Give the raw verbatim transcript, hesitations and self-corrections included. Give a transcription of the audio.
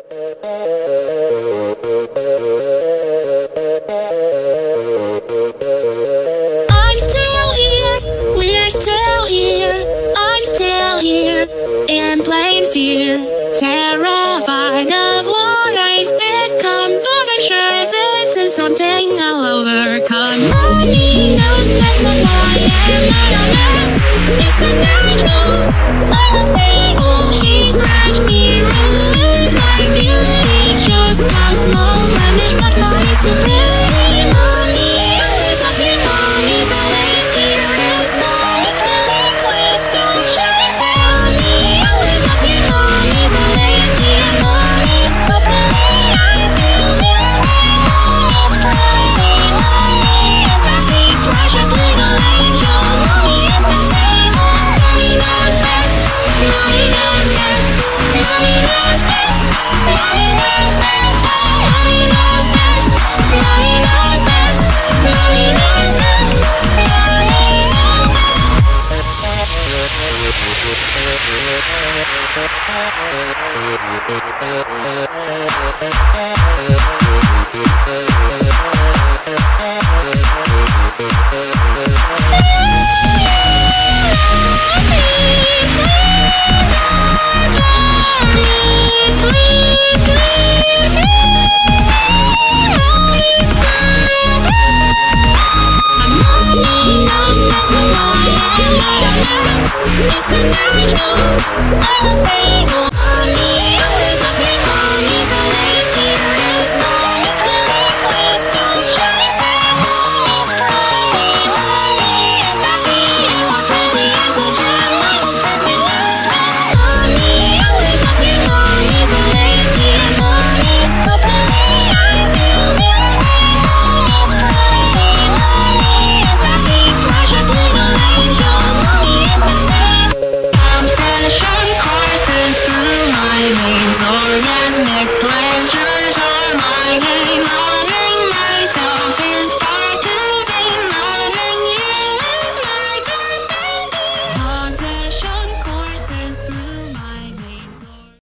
I'm still here, we're still here, I'm still here, in plain fear, terrified of what I've become, but I'm sure this is something I'll overcome. Money knows best, but why am I a mess? It's a natural, I'm unstable, she scratched me, ruined my beauty, just a small blemish, but money's to blame. Mommy, always nothing, mommy's always here, is mommy, please, please don't shut it down. Me, always nothing, mommy's always here, mommy's so pretty, I feel guilty, mommy's crazy, mommy is happy, precious little angel, mommy is not stable, mommy knows best, mommy knows best, mommy knows best, mommy knows best, mommy knows best, mommy knows best, mommy knows best, mommy knows best.